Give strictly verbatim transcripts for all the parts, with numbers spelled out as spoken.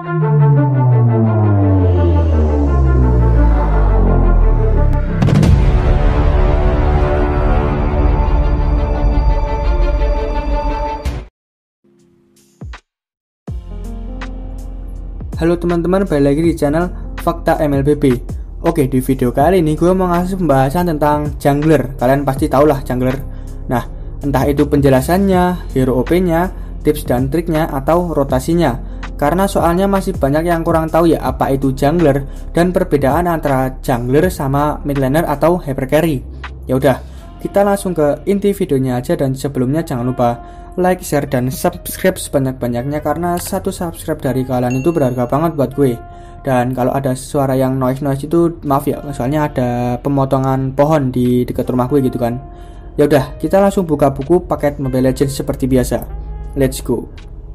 Halo teman-teman, balik lagi di channel Fakta M L B B. Oke, di video kali ini gue mau ngasih pembahasan tentang jungler. Kalian pasti tau lah jungler. Nah, entah itu penjelasannya, hero O P-nya, tips dan triknya, atau rotasinya. Karena soalnya masih banyak yang kurang tahu ya apa itu jungler dan perbedaan antara jungler sama mid laner atau hyper carry. Ya udah, kita langsung ke inti videonya aja, dan sebelumnya jangan lupa like, share, dan subscribe sebanyak-banyaknya karena satu subscribe dari kalian itu berharga banget buat gue. Dan kalau ada suara yang noise-noise itu maaf ya, soalnya ada pemotongan pohon di dekat rumah gue gitu kan. Ya udah, kita langsung buka buku paket Mobile Legends seperti biasa. Let's go.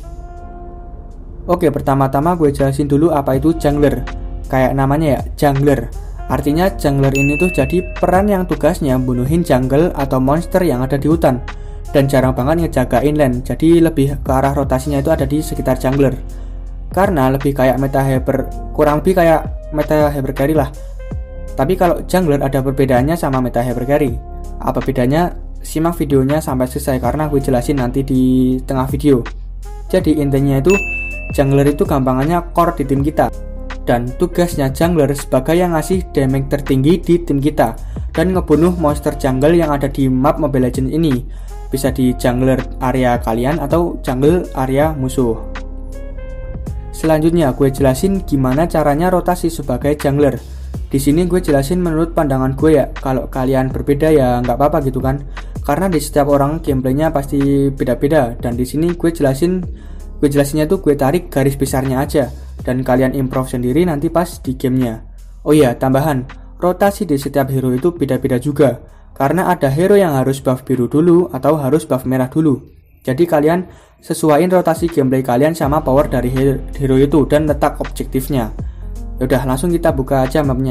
Oke, pertama-tama gue jelasin dulu apa itu jungler. Kayak namanya ya, jungler. Artinya jungler ini tuh jadi peran yang tugasnya bunuhin jungle atau monster yang ada di hutan, dan jarang banget ngejagain lane. Jadi lebih ke arah rotasinya itu ada di sekitar jungler. Karena lebih kayak meta hyper, kurang lebih kayak meta hyper carry lah. Tapi kalau jungler ada perbedaannya sama meta hyper carry. Apa bedanya? Simak videonya sampai selesai karena gue jelasin nanti di tengah video. Jadi intinya itu jungler itu gampangannya core di tim kita, dan tugasnya jungler sebagai yang ngasih damage tertinggi di tim kita dan ngebunuh monster jungle yang ada di map Mobile Legends ini. Bisa di jungler area kalian atau jungle area musuh. Selanjutnya gue jelasin gimana caranya rotasi sebagai jungler. Di sini gue jelasin menurut pandangan gue ya. Kalau kalian berbeda ya nggak apa-apa gitu kan. Karena di setiap orang gameplaynya pasti beda-beda. Dan di sini gue jelasin, gue jelasinnya tuh gue tarik garis besarnya aja, dan kalian improve sendiri nanti pas di gamenya. Oh iya, tambahan, rotasi di setiap hero itu beda-beda juga. Karena ada hero yang harus buff biru dulu atau harus buff merah dulu. Jadi kalian sesuaiin rotasi gameplay kalian sama power dari hero itu dan letak objektifnya. Yaudah, langsung kita buka aja mapnya.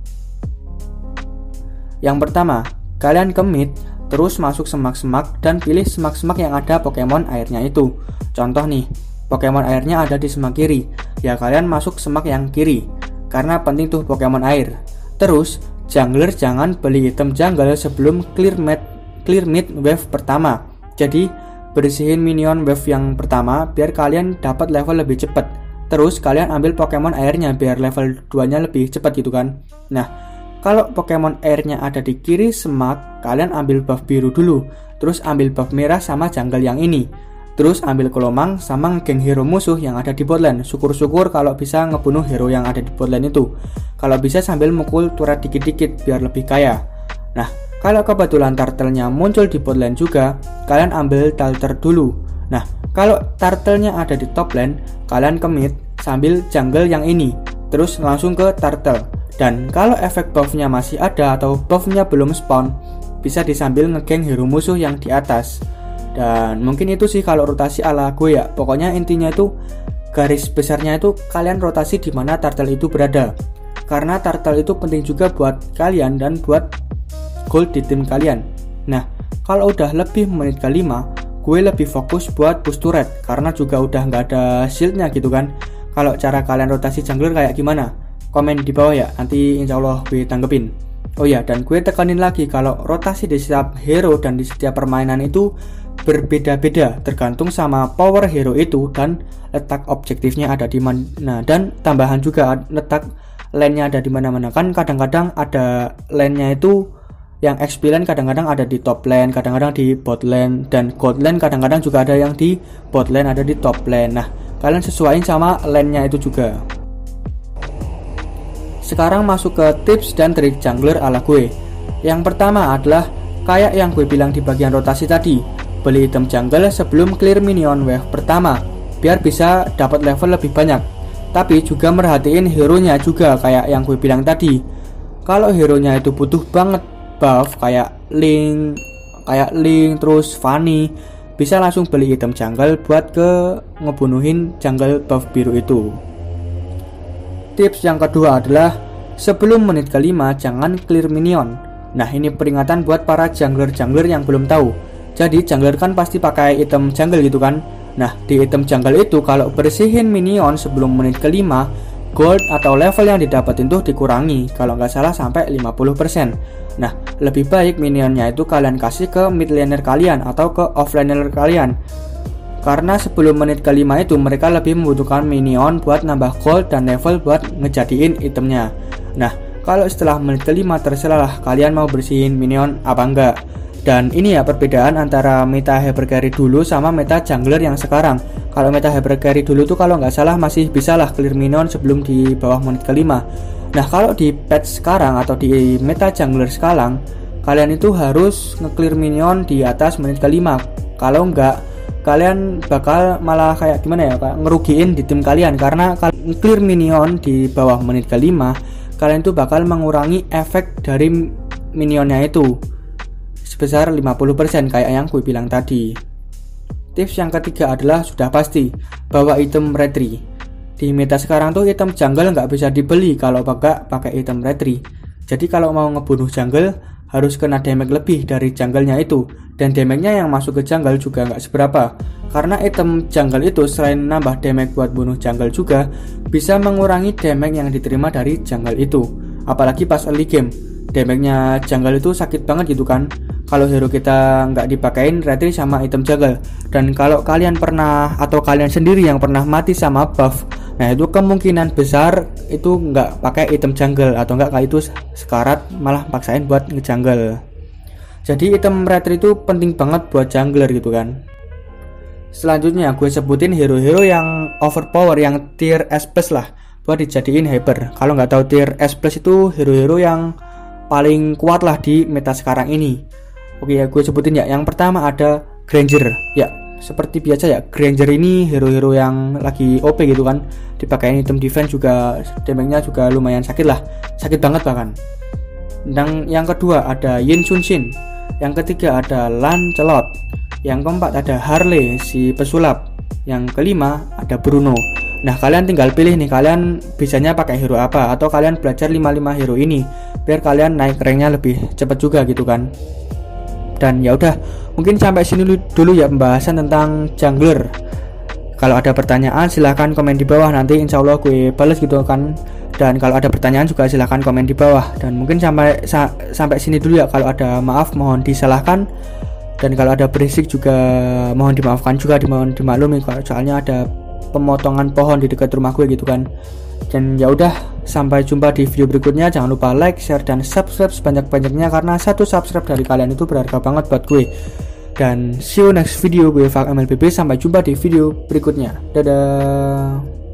Yang pertama, kalian ke mid, terus masuk semak-semak dan pilih semak-semak yang ada Pokemon airnya itu. Contoh nih, Pokemon airnya ada di semak kiri. Ya kalian masuk semak yang kiri, karena penting tuh Pokemon air. Terus jungler jangan beli item jungle sebelum clear mid, clear mid wave pertama. Jadi bersihin minion wave yang pertama biar kalian dapat level lebih cepat. Terus kalian ambil Pokemon airnya biar level dua nya lebih cepat gitu kan. Nah, kalau Pokemon airnya ada di kiri semak, kalian ambil buff biru dulu, terus ambil buff merah sama jungle yang ini. Terus ambil kelomang sama ngegeng hero musuh yang ada di botlane. Syukur-syukur kalau bisa ngebunuh hero yang ada di botlane itu. Kalau bisa sambil mukul turret dikit-dikit biar lebih kaya. Nah, kalau kebetulan turtle-nya muncul di botlane juga, kalian ambil turtle dulu. Nah, kalau turtle-nya ada di top lane, kalian ke mid sambil jungle yang ini, terus langsung ke turtle. Dan kalau efek buff-nya masih ada atau buff-nya belum spawn, bisa disambil ngegeng hero musuh yang di atas. Dan mungkin itu sih kalau rotasi ala gue ya. Pokoknya intinya itu garis besarnya itu kalian rotasi di mana turtle itu berada. Karena turtle itu penting juga buat kalian dan buat gold di tim kalian. Nah, kalau udah lebih menit ke lima, gue lebih fokus buat push turret karena juga udah nggak ada shieldnya gitu kan. Kalau cara kalian rotasi jungler kayak gimana? Komen di bawah ya, nanti insya Allah gue tanggepin. Oh ya, dan gue tekanin lagi kalau rotasi di setiap hero dan di setiap permainan itu berbeda-beda tergantung sama power hero itu dan letak objektifnya ada di mana, dan tambahan juga letak lane-nya ada di mana-mana. Kan kadang-kadang ada lane-nya itu yang X P lane kadang-kadang ada di top lane, kadang-kadang di bot lane, dan gold lane kadang-kadang juga ada yang di bot lane ada di top lane. Nah, kalian sesuaiin sama lane-nya itu juga. Sekarang masuk ke tips dan trik jungler ala gue. Yang pertama adalah kayak yang gue bilang di bagian rotasi tadi, beli item jungle sebelum clear minion wave pertama biar bisa dapat level lebih banyak. Tapi juga merhatiin hero-nya juga kayak yang gue bilang tadi. Kalau hero-nya itu butuh banget buff kayak Link, kayak Link terus Fanny, bisa langsung beli item jungle buat ke ngebunuhin jungle buff biru itu. Tips yang kedua adalah sebelum menit kelima jangan clear minion. Nah, ini peringatan buat para jungler-jungler yang belum tahu. Jadi jungler kan pasti pakai item jungle gitu kan. Nah, di item jungle itu kalau bersihin minion sebelum menit kelima, gold atau level yang didapetin tuh dikurangi, kalau nggak salah sampai lima puluh persen. Nah, lebih baik minionnya itu kalian kasih ke mid laner kalian atau ke offlaner kalian. Karena sebelum menit kelima itu mereka lebih membutuhkan minion buat nambah gold dan level buat ngejadiin itemnya. Nah, kalau setelah menit kelima terserah kalian mau bersihin minion apa enggak. Dan ini ya perbedaan antara meta hyper carry dulu sama meta jungler yang sekarang. Kalau meta hyper carry dulu tuh kalau nggak salah masih bisa lah clear minion sebelum di bawah menit kelima. Nah, kalau di patch sekarang atau di meta jungler sekarang, kalian itu harus nge-clear minion di atas menit kelima. Kalau nggak, kalian bakal malah kayak gimana ya, kayak ngerugiin di tim kalian. Karena kalian clear minion di bawah menit kelima, kalian tuh bakal mengurangi efek dari minionnya itu sebesar lima puluh persen kayak yang gue bilang tadi. Tips yang ketiga adalah sudah pasti bawa item retry. Di meta sekarang tuh item jungle nggak bisa dibeli kalau pakai pakai item retry. Jadi kalau mau ngebunuh jungle harus kena damage lebih dari jungle-nya itu, dan damage-nya yang masuk ke jungle juga nggak seberapa. Karena item jungle itu selain nambah damage buat bunuh jungle juga bisa mengurangi damage yang diterima dari jungle itu. Apalagi pas early game, damage-nya jungle itu sakit banget gitu kan kalau hero kita nggak dipakein retry sama item jungle. Dan kalau kalian pernah atau kalian sendiri yang pernah mati sama buff, nah itu kemungkinan besar itu nggak pakai item jungle atau nggak kayak itu sekarat malah paksain buat ngejungle. Jadi item retry itu penting banget buat jungler gitu kan. Selanjutnya gue sebutin hero-hero yang overpower, yang tier S plus lah buat dijadiin hyper. Kalau nggak tahu tier S plus itu hero-hero yang paling kuat lah di meta sekarang ini. Oke ya, gue sebutin ya. Yang pertama ada Granger. Ya, seperti biasa ya, Granger ini hero-hero yang lagi O P gitu kan. Dipakein item defense juga, damage-nya juga lumayan sakit lah. Sakit banget bahkan. Dan yang kedua ada Yin Sun Shin. Yang ketiga ada Lancelot. Yang keempat ada Harley si pesulap. Yang kelima ada Bruno. Nah, kalian tinggal pilih nih, kalian bisanya pakai hero apa, atau kalian belajar lima puluh lima hero ini biar kalian naik ranknya lebih cepat juga gitu kan. Dan ya udah, mungkin sampai sini dulu ya pembahasan tentang jungler. Kalau ada pertanyaan silahkan komen di bawah, nanti insya Allah gue bales gitu kan. Dan kalau ada pertanyaan juga silahkan komen di bawah. Dan mungkin sampai sa sampai sini dulu ya. Kalau ada maaf mohon disalahkan. Dan kalau ada berisik juga mohon dimaafkan juga, dimohon dimaklumi. Soalnya ada pemotongan pohon di dekat rumah gue gitu kan. Dan ya udah, sampai jumpa di video berikutnya. Jangan lupa like, share, dan subscribe sebanyak-banyaknya, karena satu subscribe dari kalian itu berharga banget buat gue. Dan see you next video, gue Fak M L B B. Sampai jumpa di video berikutnya. Dadah.